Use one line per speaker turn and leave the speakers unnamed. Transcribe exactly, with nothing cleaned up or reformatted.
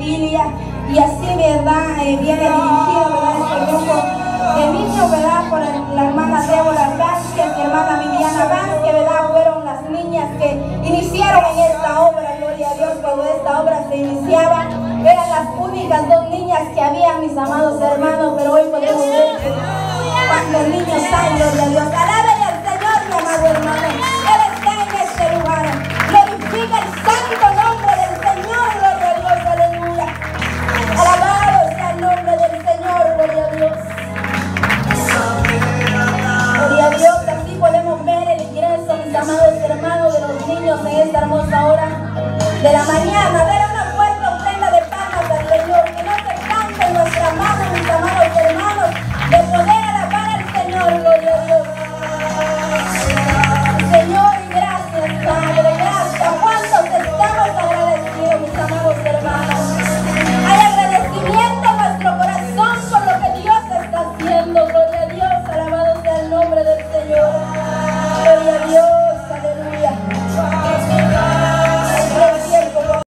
familia. Y así, ¿verdad? Eh, viene dirigido, ¿verdad? Este grupo de niños, ¿verdad? Por el, la hermana Débora Vázquez, mi hermana Viviana Vázquez, ¿verdad? Fueron las niñas que iniciaron en esta obra, gloria a Dios. Cuando esta obra se iniciaba, eran las únicas dos niñas que había, mis amados hermanos, pero hoy podemos ver que cuando niños hay, gloria a Dios.